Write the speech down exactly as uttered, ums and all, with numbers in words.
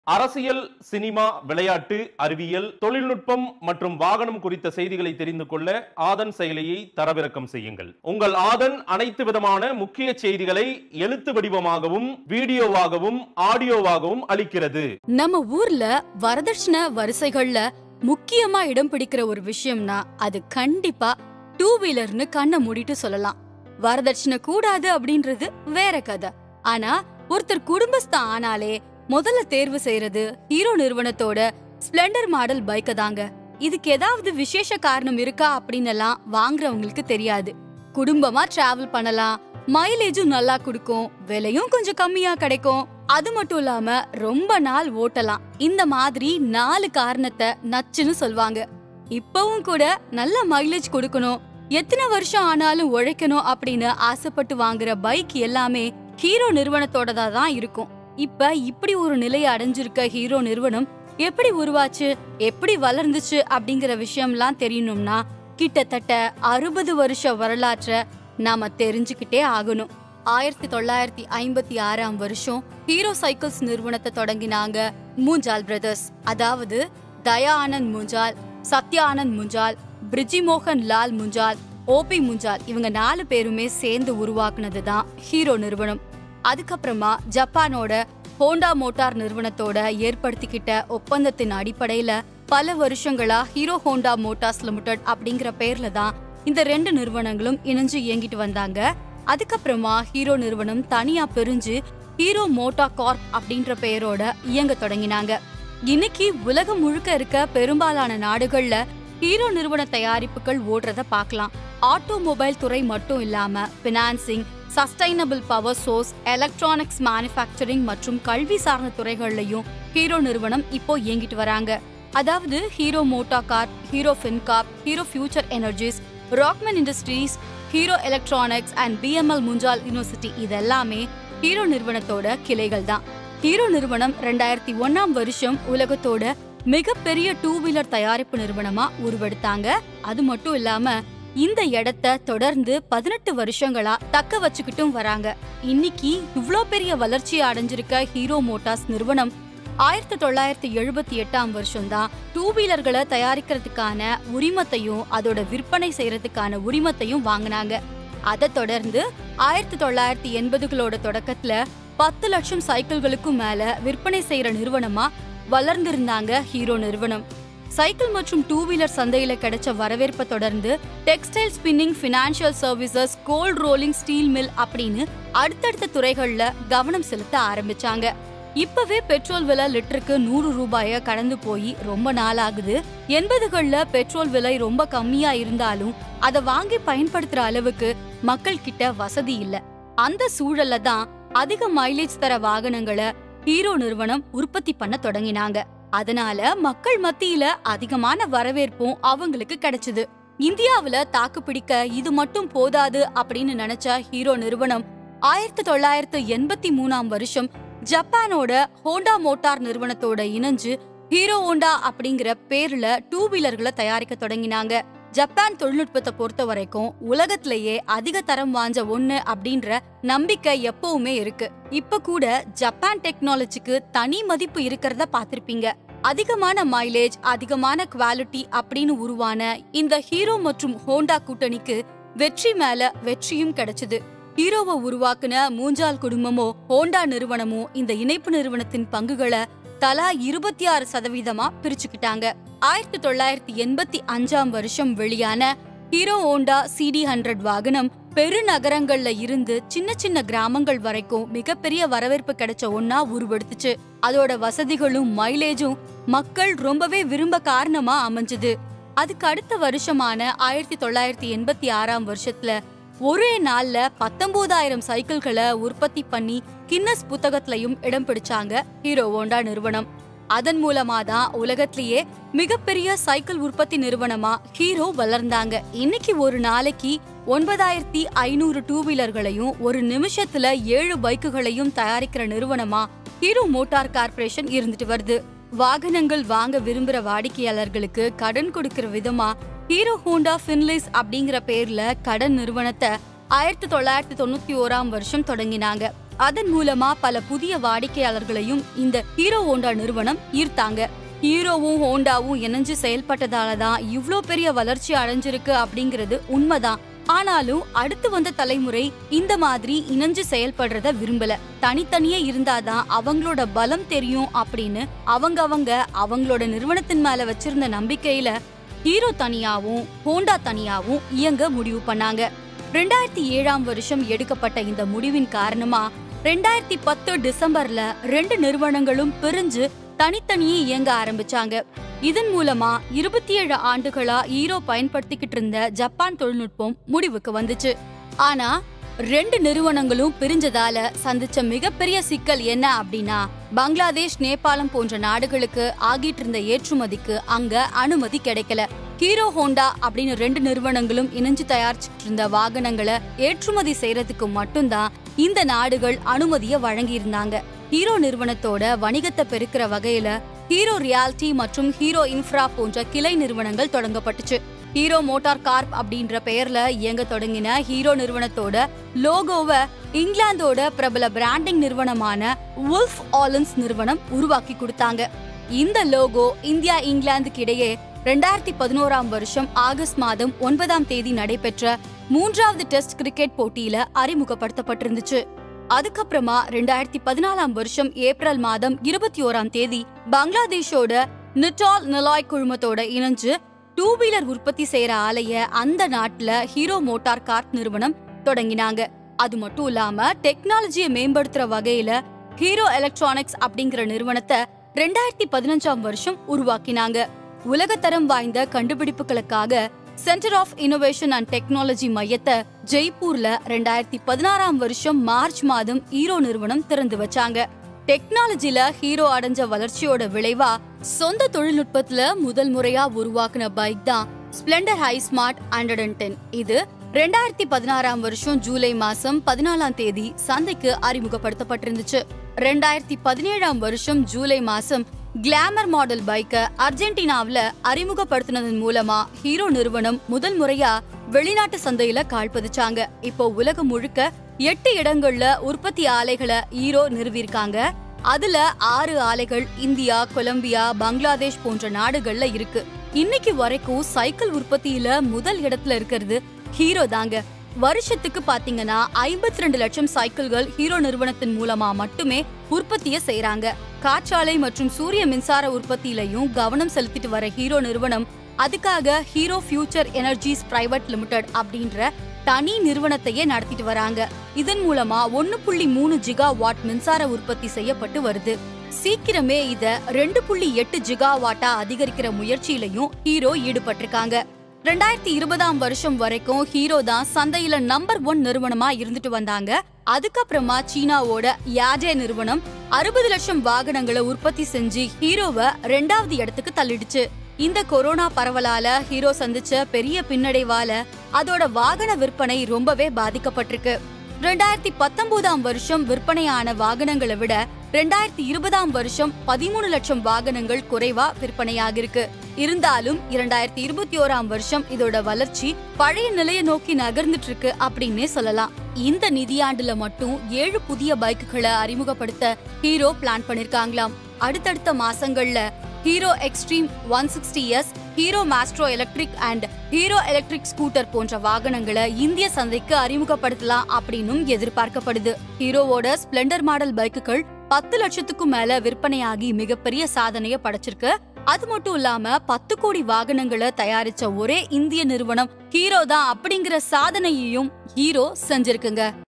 அரசியல், சினிமா, விளையாட்டு, அறிவியல், தொழில்நுட்பம் மற்றும் வாகனம் குறித்த செய்திகளை தெரிந்து கொள்ள ஆதன் செயலியை தரவிறக்கம் செய்யுங்கள். உங்கள் ஆதன் அனைத்து விதமான முக்கிய செய்திகளை எழுத்து வடிவமாகவும் வீடியோவாகவும் ஆடியோவாகவும் அளிக்கிறது. நம்ம ஊர்ல வரதட்சணை வரிசைகள்ல முக்கியமா இடம் பிடிக்கிற ஒரு விஷயம்னா அது கண்டிப்பா டூ வீலர்னு கண்ணை மூடிட்டு சொல்லலாம். வரதட்சணை கூடாது அப்படின்றது வேற கதை. ஆனா ஒருத்தர் குடும்பஸ்த ஆனாலே முதல்ல தேர்வு செய்யறது ஹீரோ நிறுவனத்தோட ஸ்பிளெண்டர் மாடல் பைக்க தாங்க. இதுக்கு ஏதாவது விசேஷ காரணம் இருக்கா அப்படின்னு எல்லாம் வாங்குறவங்களுக்கு தெரியாது. குடும்பமா டிராவல் பண்ணலாம், மைலேஜும் நல்லா கொடுக்கும், விலையும் கொஞ்சம் கம்மியா கிடைக்கும், அது மட்டும் இல்லாம ரொம்ப நாள் ஓட்டலாம். இந்த மாதிரி நாலு காரணத்தை நச்சுன்னு சொல்வாங்க. இப்பவும் கூட நல்ல மைலேஜ் கொடுக்கணும், எத்தனை வருஷம் ஆனாலும் உழைக்கணும் அப்படின்னு ஆசைப்பட்டு வாங்குற பைக் எல்லாமே ஹீரோ நிறுவனத்தோடதா தான் இருக்கும். இப்ப இப்படி ஒரு நிலையை அடைஞ்சிருக்க ஹீரோ நிறுவனம் எப்படி உருவாச்சு, எப்படி வளர்ந்துச்சு அப்படிங்கிற விஷயம்லாம் தெரியணும்னா கிட்டத்தட்ட அறுபது வருஷ வரலாற்றை நாம தெரிஞ்சுக்கிட்டே ஆகணும். ஆயிரத்தி தொள்ளாயிரத்தி ஐம்பத்தி ஆறாம் வருஷம் ஹீரோ சைக்கிள்ஸ் நிறுவனத்தை தொடங்கினாங்க மூஞ்சால் பிரதர்ஸ். அதாவது தயா ஆனந்த் முஞ்சால், சத்யா ஆனந்த் முஞ்சால், பிரிஜிமோகன் லால் முஞ்சால், ஓபி முஞ்சால் இவங்க நாலு பேருமே சேர்ந்து உருவாக்குனது தான் ஹீரோ நிறுவனம். அதுக்கப்புறமா ஜப்பானோட ஹோண்டா மோட்டார் நிறுவனத்தோட ஏற்படுத்திக்கிட்ட ஒப்பந்தத்தின் அடிப்படையில பல வருஷங்களா ஹீரோ ஹோண்டா மோட்டார்ஸ் லிமிடெட் அப்படிங்கிற பேர்ல தான் இந்த ரெண்டு நிறுவனங்களும் இணைஞ்சு இயங்கிட்டு வந்தாங்க. அதுக்கப்புறமா ஹீரோ நிறுவனம் தனியா பிரிஞ்சு ஹீரோ மோட்டோ கார்ப் அப்படின்ற பெயரோட இயங்க தொடங்கினாங்க. இன்னைக்கு உலகம் முழுக்க இருக்க பெரும்பாலான நாடுகள்ல ஹீரோ நிறுவன தயாரிப்புகள் ஓடுறத பார்க்கலாம். ஆட்டோமொபைல் துறை மட்டும் இல்லாம financing, sustainable power source, electronics manufacturing மற்றும் கல்வி சார்ந்த துறைகள்லயும் ஹீரோ நிறுவனம் இப்போ இயங்கிட்டு வராங்க. அதாவது Hero Moto Corp, Hero FinCorp, Hero Future Energies, Rockman Industries, Hero Electronics and BML Munjal University இதெல்லாமே ஹீரோ நிறுவனத்தோட கிளைகள் தான். ஹீரோ நிறுவனம் ரெண்டாயிரத்தி ஒன்னாம் வருஷம் உலகத்தோட மிகப்பெரிய டூ வீலர் தயாரிப்பு நிறுவனமா உருவெடுத்தாங்க. அது மட்டும் இல்லாம இந்த இடத்தை தொடர்ந்து பதினெட்டு வருஷங்களா தக்க வச்சுக்கிட்டும் வராங்க. இன்னைக்கு இவ்ளோ பெரிய வளர்ச்சியை அடைஞ்சிருக்க ஹீரோ மோட்டார்ஸ் நிறுவனம் ஆயிரத்தி தொள்ளாயிரத்தி எழுபத்தி எட்டாம் வருஷம் தான் டூ வீலர்களை தயாரிக்கிறதுக்கான உரிமத்தையும் அதோட விற்பனை செய்யறதுக்கான உரிமத்தையும் வாங்கினாங்க. அதை தொடர்ந்து ஆயிரத்தி தொள்ளாயிரத்தி எண்பதுகளோட தொடக்கத்துல பத்து லட்சம் சைக்கிள்களுக்கும் மேல விற்பனை செய்யற நிறுவனமா வளர்ந்திருந்தாங்க ஹீரோ நிறுவனம். சைக்கிள் மற்றும் டூ வீலர் சந்தையில கிடைச்ச வரவேற்பை தொடர்ந்து textile, spinning, financial services, cold rolling, steel mill அப்படின்னு அடுத்தடுத்த துறைகள்ல கவனம் செலுத்த ஆரம்பிச்சாங்க. இப்பவே பெட்ரோல் விலை லிட்டருக்கு நூறு ரூபாய கடந்து போய் ரொம்ப நாள் ஆகுது. எண்பதுகள்ல பெட்ரோல் விலை ரொம்ப கம்மியா இருந்தாலும் அதை வாங்கி பயன்படுத்துற அளவுக்கு மக்கள் கிட்ட வசதி இல்ல. அந்த சூழல்ல தான் அதிக மைலேஜ் தர வாகனங்களை ஹீரோ நிறுவனம் உற்பத்தி பண்ண தொடங்கினாங்க. அதனால மக்கள் மத்தியில அதிகமான வரவேற்பும் அவங்களுக்கு கிடைச்சது. இந்தியாவில தாக்கு பிடிக்க இது மட்டும் போதாது அப்படின்னு நினைச்ச ஹீரோ நிறுவனம் ஆயிரத்தி தொள்ளாயிரத்தி எண்பத்தி மூணாம் வருஷம் ஜப்பானோட ஹோண்டா மோட்டார் நிறுவனத்தோட இணைஞ்சு ஹீரோ ஹோண்டா அப்படிங்கிற பேர்ல டூ வீலர்களை தயாரிக்க தொடங்கினாங்க. ஜப்பான் தொழில்நுட்பத்தை பொறுத்த வரைக்கும் உலகத்திலேயே அதிக தரம் வாஞ்ச ஒண்ணு அப்படின்ற நம்பிக்கை எப்பவுமே இருக்கு. இப்ப கூட ஜப்பான் டெக்னாலஜிக்கு தனி மதிப்பு இருக்கிறத பாத்திருப்பீங்க. அதிகமான மைலேஜ், அதிகமான குவாலிட்டி அப்படின்னு உருவான இந்த ஹீரோ மற்றும் ஹோண்டா கூட்டணிக்கு வெற்றி மேல வெற்றியும் கிடைச்சது. ஹீரோவை உருவாக்குன மூஞ்சால் குடும்பமோ ஹோண்டா நிறுவனமோ இந்த இணைப்பு நிறுவனத்தின் பங்குகளை தலா இருபத்தி ஆறு சதவீதமா பிரிச்சுக்கிட்டாங்க. ஆயிரத்தி தொள்ளாயிரத்தி எண்பத்தி அஞ்சாம் வருஷம் வெளியான ஹீரோ ஹோண்டா சிடி ஹண்ட்ரட் வாகனம் பெருநகரங்கள்ல இருந்து சின்ன சின்ன கிராமங்கள் வரைக்கும் மிகப்பெரிய வரவேற்பு கிடைச்ச ஒன்னா உருவெடுத்துச்சு. அதோட வசதிகளும் மைலேஜும் மக்கள் ரொம்பவே விரும்ப காரணமா அமைஞ்சது. அதுக்கு அடுத்த வருஷமான ஆயிரத்தி தொள்ளாயிரத்தி எண்பத்தி ஆறாம் வருஷத்துல ஒரே நாள்ல பத்தொன்பதாயிரம் சைக்கிள்களை உற்பத்தி பண்ணி கின்னஸ் புத்தகத்திலையும் இடம் பிடிச்சாங்க ஹீரோ ஹோண்டா நிறுவனம். அதன் மூலமா தான் உலகத்திலேயே மிகப்பெரிய சைக்கிள் உற்பத்தி நிறுவனமா ஹீரோ வளர்ந்தாங்க. இன்னைக்கு ஒரு நாளைக்கு ஒன்பதாயிரத்தி ஐநூறு டூ வீலர்களையும் ஒரு நிமிஷத்துல ஏழு பைக்குகளையும் தயாரிக்கிற நிறுவனமா ஹீரோ மோட்டார் கார்பரேஷன் இருந்துட்டு வருது. வாகனங்கள் வாங்க விரும்புற வாடிக்கையாளர்களுக்கு கடன் கொடுக்கிற விதமா ஹீரோ ஹோண்டா ஃபின்லிஸ் அப்படிங்கிற பேர்ல கடன் நிறுவனத்தை ஆயிரத்தி தொள்ளாயிரத்தி தொண்ணூத்தி ஓராம் வருஷம் தொடங்கினாங்க. அதன் மூலமா பல புதிய வாடிக்கையாளர்களையும் இந்த ஹீரோ ஹோண்டா நிறுவனம் ஈர்த்தாங்க. ஹீரோவும் ஹோண்டாவும் இணைஞ்சு செயல்பட்டதாலதான் இவ்ளோ பெரிய வளர்ச்சி அடைஞ்சிருக்கு அப்படிங்கிறது உண்மைதான். ஆனாலும் அடுத்து வந்த தலைமுறை இந்த மாதிரி இணைஞ்சு செயல்படுறத விரும்பல. தனித்தனியே இருந்தாதான் அவங்களோட பலம் தெரியும் அப்படின்னு அவங்க அவங்க அவங்களோட நிறுவனத்தின் மேல வச்சிருந்த நம்பிக்கையில ஹீரோ தனியாவும் ஹோண்டா தனியாவும் இயங்க முடிவு பண்ணாங்க. ரெண்டாயிரத்தி ஏழாம் வருஷம் எடுக்கப்பட்ட இந்த முடிவின் காரணமா ரெண்டாயிரத்தி பத்து டிசம்பர்ல ரெண்டு நிறுவனங்களும் பிரிஞ்சு தனித்தனியே இயங்க ஆரம்பிச்சாங்க. இதன் மூலமா இருபத்தி ஏழு ஆண்டுகளா ஹீரோ பயன்படுத்திக்கிட்டு இருந்த ஜப்பான் தொழில்நுட்பம் முடிவுக்கு வந்துச்சு. ஆனா ரெண்டு நிறுவனங்களும் பிரிஞ்சதால சந்திச்ச மிகப்பெரிய சிக்கல் என்ன அப்படின்னா, பங்களாதேஷ், நேபாளம் போன்ற நாடுகளுக்கு ஆகிட்டு இருந்த ஏற்றுமதிக்கு அங்க அனுமதி கிடைக்கல. ஹீரோ ஹோண்டா அப்படின்னு ரெண்டு நிறுவனங்களும் இணைஞ்சு தயாரிச்சுட்டு இருந்த வாகனங்களை ஏற்றுமதி செய்யறதுக்கு மட்டும்தான் இந்த நாடுகள் அனுமதியை வழங்கி இருந்தாங்க. ஹீரோ நிறுவனத்தோட வணிகத்தை பெருக்கிற வகையில ஹீரோ ரியாலிட்டி மற்றும் ஹீரோ இன்ஃப்ரா போன்ற கிளை நிறுவனங்கள் தொடங்கப்பட்டுச்சு. ஹீரோ மோட்டார் கார்ப் அப்படின்ற பெயர்ல இயங்க தொடங்கின ஹீரோ நிறுவனத்தோட லோகோவை இங்கிலாந்தோட பிரபல பிராண்டிங் நிறுவனமான வுல்ஃப் ஆலன்ஸ் நிறுவனம் உருவாக்கி கொடுத்தாங்க. இந்த லோகோ இந்தியா இங்கிலாந்துக்கு இடையே ரெண்டாயிரத்தி பதினோராம் வருஷம் ஆகஸ்ட் மாதம் ஒன்பதாம் தேதி நடைபெற்ற மூன்றாவது டெஸ்ட் கிரிக்கெட் போட்டியில அறிமுகப்படுத்தப்பட்டிருந்துச்சு. அதுக்கப்புறமா ரெண்டாயிரத்தி பதினாலாம் வருஷம் ஏப்ரல் மாதம் இருபத்தி ஓராம் தேதி பங்களாதேஷோட நிட்டால் நிலாய் குழுமத்தோட இணைஞ்சு டூ வீலர் உற்பத்தி செய்யற ஆலைய அந்த நாட்டுல ஹீரோ மோட்டார் கார்ப் நிறுவனம் தொடங்கினாங்க. அது மட்டும் இல்லாம டெக்னாலஜியை மேம்படுத்துற வகையில ஹீரோ எலக்ட்ரானிக்ஸ் அப்படிங்கிற நிறுவனத்தை ரெண்டாயிரத்தி பதினஞ்சாம் வருஷம் உருவாக்கினாங்க. உலகத்தரம் வாய்ந்த கண்டுபிடிப்புகளுக்காக centre of innovation and technology மையத்தை ஜெய்ப்பூர்ல ரெண்டாயிரத்தி பதினாறாம் வருஷம் மார்ச் மாதம் ஹீரோ நிறுவனம் திறந்து வச்சாங்க. டெக்னாலஜில ஹீரோ அடைஞ்ச வளர்ச்சியோட விளைவா சொந்த தொழில்நுட்பத்துல முதல் முறையா உருவாக்குன பைக் தான் Splendor hi smart hundred and ten. இது ரெண்டாயிரத்தி பதினாறாம் வருஷம் ஜூலை மாசம் பதினாலாம் தேதி சந்தைக்கு அறிமுகப்படுத்தப்பட்டிருந்துச்சு. ரெண்டாயிரத்தி பதினேழாம் வருஷம் ஜூலை மாசம் கிளாமர் மாடல் பைக்க அர்ஜென்டினாவில அறிமுகப்படுத்தினதன் மூலமா ஹீரோ நிறுவனம் முதல் முறையா வெளிநாட்டு சந்தையில கால் பதிச்சாங்க. இப்போ உலகம் முழுக்க எட்டு இடங்கள்ல உற்பத்தி ஆலைகளை ஹீரோ நிறுவிருக்காங்க. அதுல ஆறு ஆலைகள் இந்தியா, கொலம்பியா, பங்களாதேஷ் போன்ற நாடுகள்ல இருக்கு. இன்னைக்கு வரைக்கும் சைக்கிள் உற்பத்தியில முதல் இடத்துல இருக்கிறது ஹீரோ தாங்க. வருஷத்துக்கு பாத்தீங்கன்னா ஐம்பத்தி ரெண்டு லட்சம் சைக்கிள்கள் ஹீரோ நிறுவனத்தின் மூலமா மட்டுமே உற்பத்திய செய்யறாங்க. காற்றாலை மற்றும் சூரிய மின்சார உற்பத்தியிலையும் கவனம் செலுத்திட்டு வர ஹீரோ நிறுவனம் அதுக்காக Hero Future Energies private limited அப்படின்ற தனி நிறுவனத்தையே நடத்திட்டு வராங்க. இதன் மூலமா ஒன்னு புள்ளி மூணு ஜிகா வாட் மின்சார உற்பத்தி செய்யப்பட்டு வருது. சீக்கிரமே இத ரெண்டு புள்ளி எட்டு ஜிகா வாட்டா அதிகரிக்கிற முயற்சியிலையும் ஹீரோ ஈடுபட்டிருக்காங்க. ரெண்டாயிரத்தி இருபதாம் வருஷம் வரைக்கும் ஹீரோ தான் சந்தையில நம்பர் ஒன் நிறுவனமா இருந்துட்டு வந்தாங்க. அதுக்கப்புறமா சீனாவோட யாடே நிறுவனம் அறுபது லட்சம் வாகனங்களை உற்பத்தி செஞ்சு ஹீரோவை ரெண்டாவது இடத்துக்கு தள்ளிடுச்சு. இந்த கொரோனா பரவலால ஹீரோ சந்திச்ச பெரிய பின்னடைவால அதோட வாகன விற்பனை ரொம்பவே பாதிக்கப்பட்டிருக்கு. ரெண்டாயிரத்தி பத்தொன்பதாம் வருஷம் விற்பனையான வாகனங்களை விட ரெண்டாயிரத்தி இருபதாம் வருஷம் பதிமூணு லட்சம் வாகனங்கள் குறைவா விற்பனையாகிருக்கு. இருந்தாலும் இரண்டாயிரத்தி இருபத்தி ஓராம் வருஷம் இதோட வளர்ச்சி பழைய நிலையை நோக்கி நகர்ந்துட்டு இருக்கு அப்படின்னே சொல்லலாம். இந்த நிதியாண்டுல மட்டும் ஏழு புதிய பைக்குகளை அறிமுகப்படுத்த ஹீரோ பிளான் பண்ணிருக்காங்களாம். அடுத்தடுத்த மாசங்கள்ல Hero Xtreme one sixty S, Hero Maestro electric and Hero electric scooter போன்ற வாகனங்களை இந்திய சந்தைக்கு அறிமுகப்படுத்தலாம் அப்படின்னும் எதிர்பார்க்கப்படுது. ஹீரோவோட ஸ்பிளெண்டர் மாடல் பைக்குகள் பத்து லட்சத்துக்கும் மேல விற்பனையாகி மிகப்பெரிய சாதனைய படைச்சிருக்கு. அது மட்டும் இல்லாம பத்து கோடி வாகனங்களை தயாரிச்ச ஒரே இந்திய நிறுவனம் ஹீரோ தான் அப்படிங்கிற சாதனையையும் ஹீரோ செஞ்சிருக்குங்க.